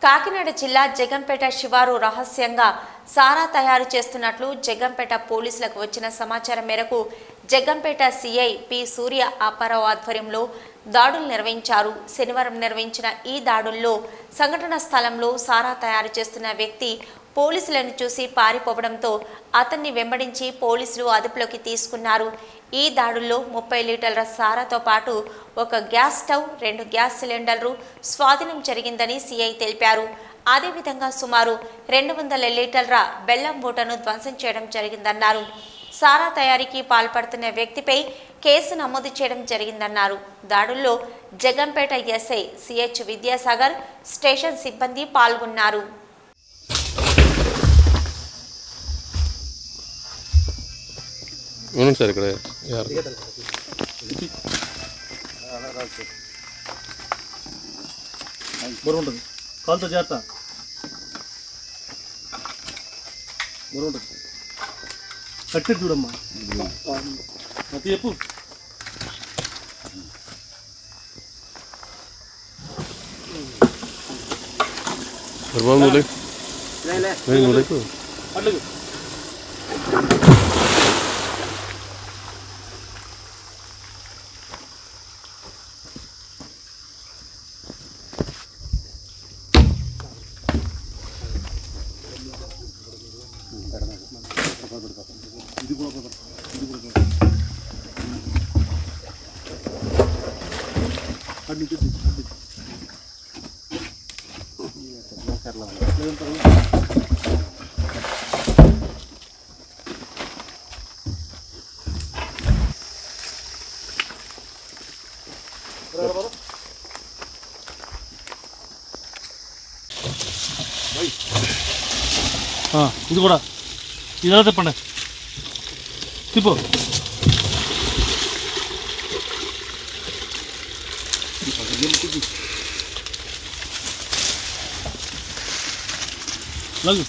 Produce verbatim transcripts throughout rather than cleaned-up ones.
కాకినాడ జిల్లా జగంపేట శివారు రహస్యంగా సారా తయారు చేస్తున్నట్లు జగంపేట పోలీసులకు వచ్చిన సమాచారం మేరకు జగంపేట సిఐ పి సూర్య అప్పారావు ఆధ్వర్యంలో దాడులు నిర్వహించారు. శనివారం నిర్వహించిన ఈ దాడుల్లో సంఘటన స్థలంలో సారా తయారు చేస్తున్న వ్యక్తి పోలీసులను చూసి పారిపోవడంతో అతన్ని వెంబడించి పోలీసులు అదుపులోకి తీసుకున్నారు. ఈ దాడుల్లో ముప్పై లీటర్ల సారాతో పాటు ఒక గ్యాస్ స్టవ్, రెండు గ్యాస్ సిలిండర్లు స్వాధీనం జరిగిందని సిఐ తెలిపారు. అదేవిధంగా సుమారు రెండు వందల లీటర్ల బెల్లం మూటను ధ్వంసం చేయడం జరిగిందన్నారు. సారా తయారీకి పాల్పడుతున్న వ్యక్తిపై కేసు నమోదు చేయడం జరిగిందన్నారు. దాడుల్లో Jaggampeta SI CH Vidyasagar, station సిబ్బంది పాల్గొన్నారు. అవును సార్, ఇక్కడ బరువుంటుంది, కాలుతో చేస్తా బరువుంటుంది. కట్టి చూడమ్మా, అది చెప్పు. అట్లకు ఇది కూడా ఇది కూడా అడ్డు ఇది కూడా ఇది ఎలా తిప్పండి, తిప్పు. లాగు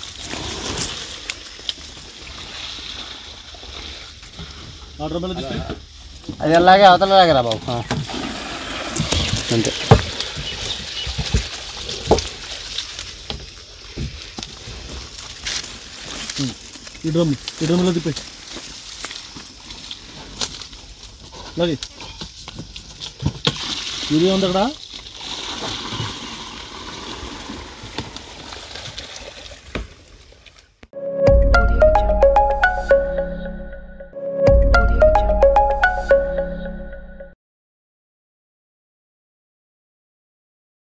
ఆర్డర్ మళ్ళీ తీసుకు, అది అలాగే అవతలలాగరా బాబు, అంతే. ఈ డ్రమ్ ఈ డ్రమ్లో తిప్పి లాగే. ఇది ఉంది అక్కడ.